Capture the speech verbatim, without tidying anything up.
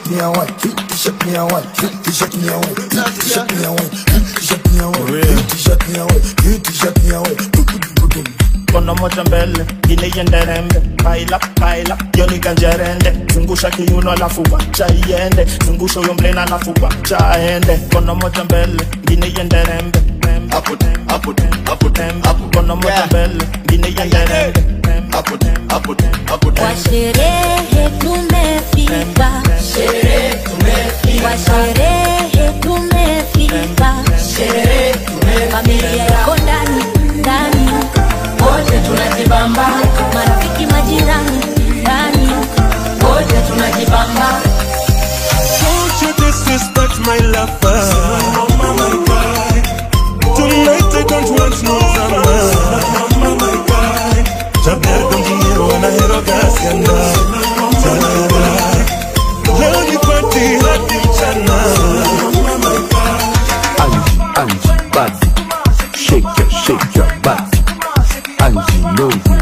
shake me away, shake me away, shake me away, shake me away, shake me away, shake me away, shake me away. Kono moja mbele, gine yenderembe. Baila, baila, yoni kanjerende. Zungusha kiuno alafu wacha iende. Zungusha uyo mlena alafu wacha aende. Kono moja mbele, gine yenderembe. Apo tem, apo tem, apo tem, apo. Kono moja mbele, gine yenderembe. Apo tem, apo tem, apo tem. Kwa sherehe tumefika, sherehe tumefika, kwa sherehe tumefika, sherehe tumefika. Familia yako ndani, ndani, wote tunajibamba. marafiki majirani, ndani, wote tunajibamba. Don't you disrespect my lover. Tonight I don't want no drama. Jabber con dinero en aero gas y anda. Leo ni party hadi mchana. Angie, Angie, body. Shake your, shake your body. Angie knows